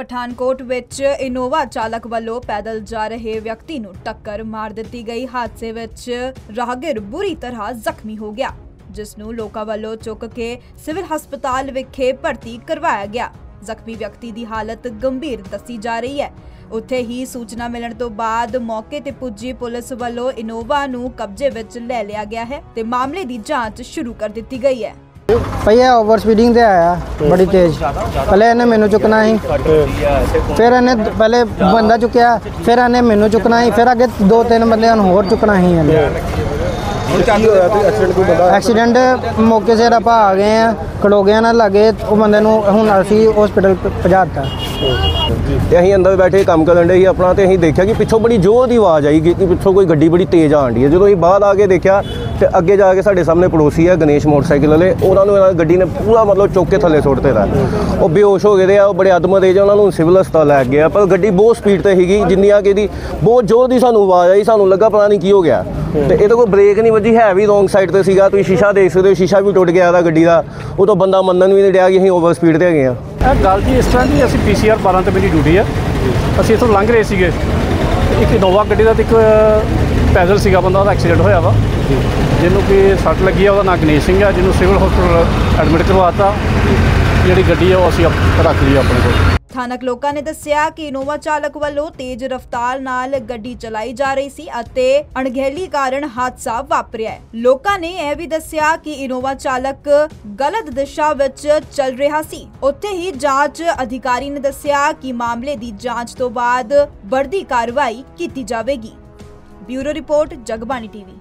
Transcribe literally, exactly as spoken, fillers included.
पठानकोट विच Innova चालक वालों पैदल जा रहे व्यक्ति नूं टक्कर मार दित्ती गई। हादसे विच राहगीर बुरी तरह जख्मी हो गया, जिस नूं लोकां वालों चुक के सिविल हस्पताल विखे भर्ती करवाया गया। जख्मी व्यक्ति की हालत गंभीर दसी जा रही है। उत्थे ही सूचना मिलण तो बाद मौके ते पुजी पुलिस वालों इनोवा नूं कब्जे विच ले लिया गया है ते मामले की जांच शुरू कर दित्ती गई है। भैया ओवर स्पीडिंग से आया बड़ी तेज, पहले इन्हें मैनू चुकना ही, फिर इन्हें पहले बंदा चुकया, फिर इन्हें मैनू चुकना ही, फिर अगे दो तीन बंदे होर चुकना ही। एक्सीडेंट मौके से आप आ गए हैं, खड़ो गए ना लगे वो बंदे हुण असीं हॉस्पिटल पहुँचाता। असीं अंदर बैठे काम करन डे अपना, तो असीं देखा कि पिछों बड़ी जोर की आवाज़ आई कि पिछों कोई गड्डी बड़ी तेज़ आन डी है। जो असीं बाहर आके देखा तो अगे जाके साढ़े सामने पड़ोसी है गणेश मोटरसाइकिल वाले, उन्होंने गड्डी ने पूरा मतलब चुक के थले सुट दिता। वो बेहोश हो गए, वो बड़े अदम तेज, उन्होंने सिविल हस्पताल लै गया, पर गड्डी बहुत स्पीड से ही जिन्नी कि बहुत जोर की सानू आवाज़ आई, सानू लगा पता नहीं की हो गया। तो ये कोई ब्रेक नहीं वजी, है भी रोंग साइड से सीगा, तुसीं शीशा देख सकते हो, शीशा भी टुट गया था गड्डी का। वो तो बंदा मनन भी नहीं दिया कि असीं ओवर स्पीड से है। ਇਹ ਗੱਲ ਜੀ ਇਸ ਤਰ੍ਹਾਂ ਦੀ, ਅਸੀਂ ਪੀ ਸੀ ਆਰ ਬਾਰਾਂ ਤੇ ਮੇਰੀ ਡਿਊਟੀ ਹੈ, ਅਸੀਂ ਇੱਥੋਂ ਲੰਘ ਰਹੇ ਸੀਗੇ, ਇੱਕ ਇਨੋਵਾ ਗੱਡੀ ਦਾ ਤੇ ਇੱਕ ਪੈਦਲ ਸੀਗਾ ਬੰਦਾ, ਉਹਦਾ ਐਕਸੀਡੈਂਟ ਹੋਇਆ ਵਾ, ਜਿਹਨੂੰ ਕਿ ਸੱਟ ਲੱਗੀ ਆ। ਉਹਦਾ ਨਾਂ ਗਣੇਸ਼ ਸਿੰਘ ਹੈ, ਜਿਹਨੂੰ ਸਿਵਲ ਹਸਪਤਾਲ ਐਡਮਿਟ ਕਰਵਾਤਾ। ਜਿਹੜੀ ਗੱਡੀ ਆ ਉਹ ਅਸੀਂ ਰੱਖ ਲਈ ਆਪਣੇ ਕੋਲ। ਸਥਾਨਕ ਲੋਕਾਂ ਨੇ ਦੱਸਿਆ ਕਿ ਇਨੋਵਾ ਚਾਲਕ ਵੱਲੋਂ ਤੇਜ਼ ਰਫ਼ਤਾਰ ਨਾਲ ਗੱਡੀ ਚਲਾਈ ਜਾ ਰਹੀ ਸੀ ਅਤੇ ਅਣਗਹਿਲੀ ਕਾਰਨ ਹਾਦਸਾ ਵਾਪਰਿਆ ਹੈ। ਲੋਕਾਂ ਨੇ ਇਹ ਵੀ ਦੱਸਿਆ ਕਿ ਇਨੋਵਾ ਚਾਲਕ ਗਲਤ ਦਿਸ਼ਾ ਵਿੱਚ ਚੱਲ ਰਿਹਾ ਸੀ। ਉੱਥੇ ਹੀ ਜਾਂਚ ਅਧਿਕਾਰੀ ਨੇ ਦੱਸਿਆ ਕਿ ਮਾਮਲੇ ਦੀ ਜਾਂਚ ਤੋਂ ਬਾਅਦ ਬਣਦੀ ਕਾਰਵਾਈ ਕੀਤੀ ਜਾਵੇਗੀ। Bureau report, Jagbani TV.